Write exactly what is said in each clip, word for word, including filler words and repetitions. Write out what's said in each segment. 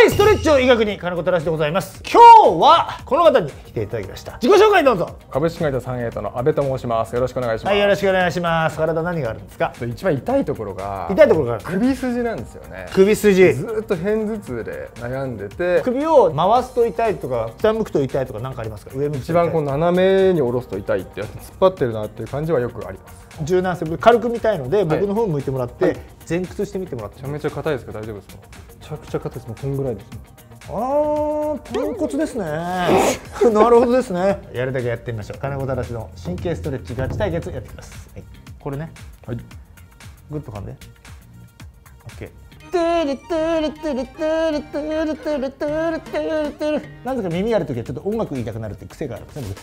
はい、ストレッチを医学に金子たらしでございます。今日はこの方に来ていただきました。自己紹介どうぞ。 株式会社サンエイトの阿部と申します。よろしくお願いします。 はい、よろしくお願いします。体何があるんですか？ 一番痛いところが痛いところが首筋なんですよね。 首筋。 ずっと片頭痛で悩んでて、 首を回すと痛いとか下向くと痛いとか何かありますか？上向くと痛い。 一番こう斜めに下ろすと痛いってやつ、突っ張ってるなっていう感じはよくあります。 柔軟性軽く見たいので、僕の方向いてもらって、はい、前屈してみてもらって。 めちゃめちゃ硬いですか？大丈夫ですか？めちゃくちゃ硬いです。もうこんぐらいですね。 あー、豚骨ですね。なるほどですね。やるだけやってみましょう。金子たらしの神経ストレッチガチ対決やっていきます。はい、これね。はい。グッと噛んで。オッケー。なぜか耳やるときはちょっと音楽言いたくなるって癖があるんですね。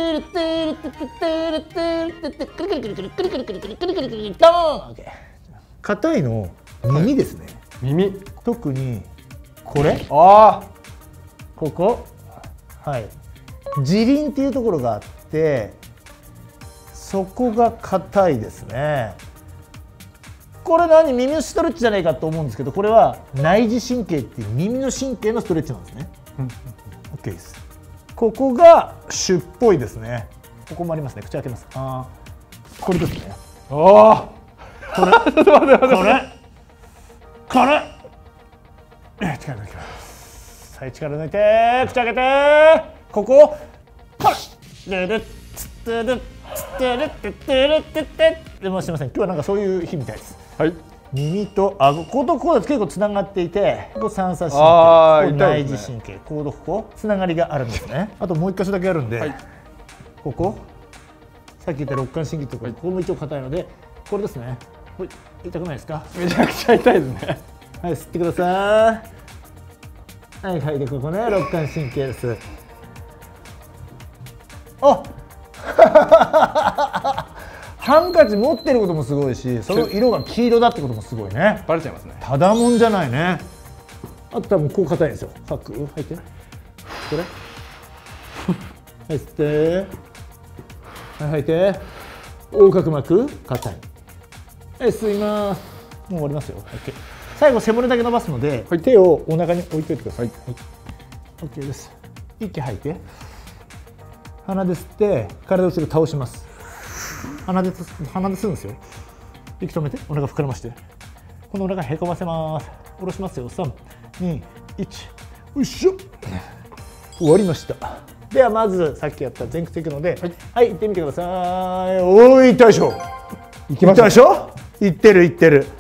硬いの耳ですね。 耳。 特にこれ。 ああ。 ここ。はい。耳輪っていうところがあって、そこが硬いですね。これ何、耳のストレッチじゃないかと思うんですけど、これは内耳神経っていう耳の神経のストレッチなんですね。OK です。ここが主っぽいですね。ここもありますね。口開けます。ああ、これですね。 ああ、 これ、これ、これ。力抜きます。はい、力抜いて、口開けて、ここ、これ。でる、つってる、つってる、てってる、てって。でもすみません、今日はなんかそういう日みたいです。はい。耳と顎、こことここだと結構つながっていて、ここ三叉神経、ここ内耳神経、こことここつながりがあるんですね。あともう一箇所だけあるんで、はい、ここ、さっき言った肋間神経とか、ここも一応硬いので、これですね。ほい、痛くないですか？ めちゃくちゃ痛いですね。 はい、吸ってください。はい、はい、でここね、肋間神経です。あハンカチ持ってることもすごいし、その色が黄色だってこともすごいね。 バレちゃいますね。 ただもんじゃないね。あと多分こう硬いんですよ。吐く、吐いて。これ。はい、吸って。はい、吐いて。横隔膜硬い。はい、吸います。もう終わりますよ。OK。最後背骨だけ伸ばすので、はい、手をお腹に置いておいてください。はい。OK です。息吐いて。鼻で吸って体を後ろ倒します。鼻で鼻で吸うんですよ。息止めて、お腹膨らまして、このお腹へこませます。下ろしますよ。さん、に、いち、よいしょ。終わりました。ではまずさっきやった前屈いくので、はい、はい、行ってみてください。おーい、痛いでしょ。行きましたでしょ。行ってる行ってる。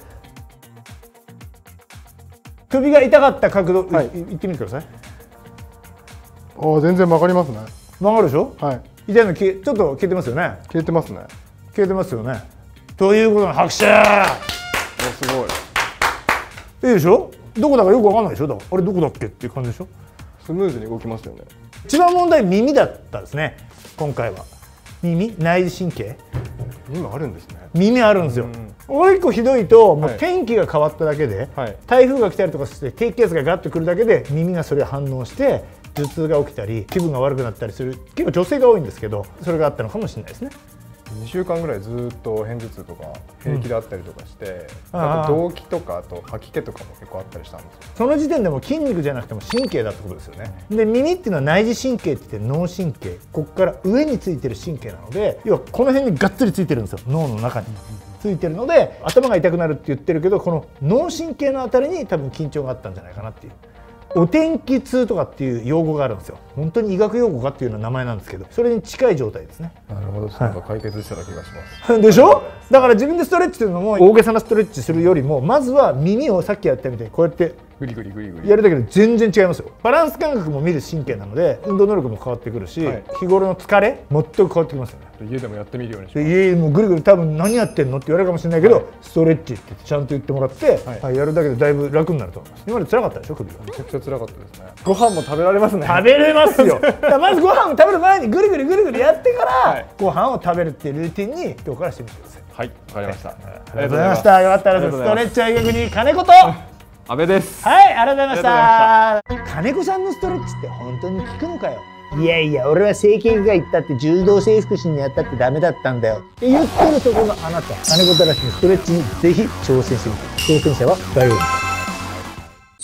首が痛かった角度、はい、行ってみてください。 ああ、全然曲がりますね。 曲がるでしょ。はい。痛いのちょっと消えてますよね。 消えてますね。 消えてますよね。ということの拍手。 お、すごい。 いいでしょ。どこだかよくわかんないでしょ。だからあれどこだっけっていう感じでしょ。 スムーズに動きますよね。 一番問題耳だったですね。今回は耳、内耳神経。 耳あるんですね。 耳あるんですよ。もう一個ひどいと、もう天気が変わっただけで、はい、台風が来たりとかして低気圧がガッとくるだけで耳がそれ反応して頭痛が起きたり気分が悪くなったりする、結構女性が多いんですけど、それがあったのかもしれないですね。 にしゅうかんぐらいずっと片頭痛とか平気であったりとかして、うん、あと動悸とかあと吐き気とかも結構あったりしたんですよ。 その時点でも筋肉じゃなくても神経だってことですよね。で、耳っていうのは内耳神経って言って脳神経、ここから上についてる神経なので、要はこの辺にがっつりついてるんですよ。脳の中についてるので頭が痛くなるって言ってるけど、この脳神経のあたりに多分緊張があったんじゃないかなっていう。お天気痛とかっていう用語があるんですよ。本当に医学用語かっていうような名前なんですけど、それに近い状態ですね。 なるほど、なんか解決したような気がします。 でしょ。だから自分でストレッチっていうのも大げさなストレッチするよりも、まずは耳をさっきやったみたいにこうやってグリグリグリグリやるだけで全然違いますよ。バランス感覚も見る神経なので運動能力も変わってくるし、はい、日頃の疲れ全く変わってきますよね。 家でもやってみるようにします。 家もぐるぐる多分何やってんのって言われるかもしれないけど、はい、ストレッチってちゃんと言ってもらって、はいはい、やるだけでだいぶ楽になると思います。今まで辛かったでしょ、首が。めちゃくちゃ辛かったですね。ご飯も食べられますね。 食べれますよ。まずご飯を食べる前にぐるぐるぐるぐるやってから、はい、ご飯を食べるっていうルーティンに今日からしてみてください。 はい、わかりました。ありがとうございました。よかったらストレッチは医学に金子と阿部です。 はい、ありがとうございました。金子さんのストレッチって本当に効くのかよ。いやいや、俺は整形外科行ったって柔道整復師にやったってダメだったんだよって言ってるそこのあなた、金子たらしのストレッチにぜひ挑戦してみて。挑戦者は概要欄。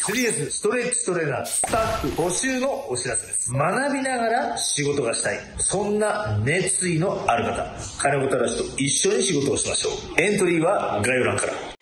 スリーエス ストレッチトレーナースタッフ募集のお知らせです。学びながら仕事がしたい。そんな熱意のある方、金子忠と一緒に仕事をしましょう。エントリーは概要欄から。